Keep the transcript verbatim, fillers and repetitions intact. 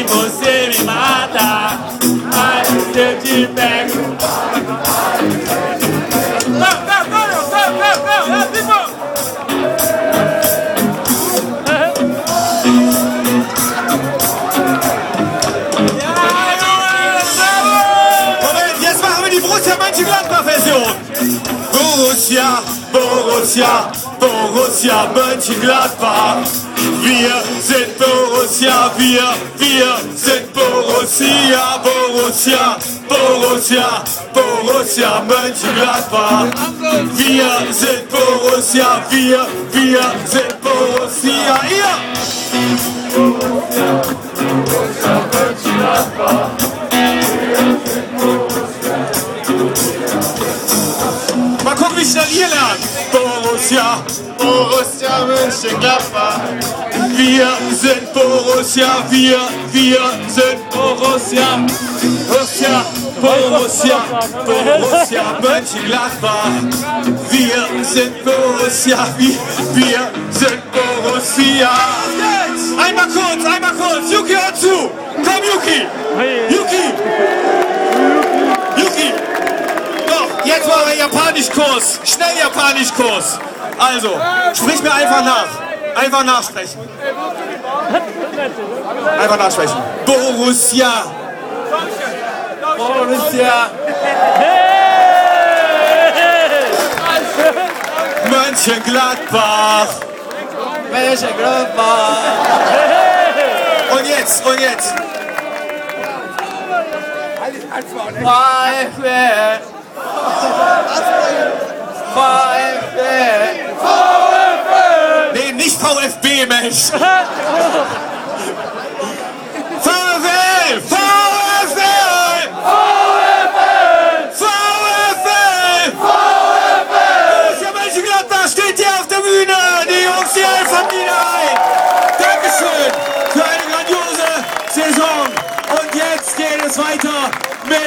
você me mata. Mas se eu te pego. Não, não, não, não, não, não, não, tipo. Moment, jetzt machen wir die Borussia Mönchengladbach-Version. Borussia, Borussia, Borussia Mönchengladbach. Wir sind Borussia, wir, wir sind Borussia, Borussia, Borussia, Borussia Mönchengladbach. Wir sind Borussia, wir, wir sind Borussia, ihr! Borussia, Borussia Mönchengladbach. Mal gucken, wie schnell ihr lernt. Borussia, Borussia Mönchengladbach. Wir sind Borussia, wir, wir sind Borussia. Borussia, Borussia, Borussia Mönchengladbach. Wir sind Borussia, wir, wir sind Borussia. Einmal kurz, einmal kurz. Yuki, hör zu. Komm, Yuki. Yuki. Yuki. Doch, jetzt machen wir Japanischkurs. Schnell Japanischkurs. Also, sprich mir einfach nach. Einfach nachsprechen. Einfach nachsprechen. Borussia. Borussia. Mönchengladbach. Mönchengladbach. Und jetzt, und jetzt. VfB. VfB. Nee, nicht VfB, Mensch. VfL! VfL! VfL! Borussia Mönchengladbach steht hier auf der Bühne. Die Jungs, die helfen wieder ein. Dankeschön für eine grandiose Saison. Und jetzt geht es weiter mit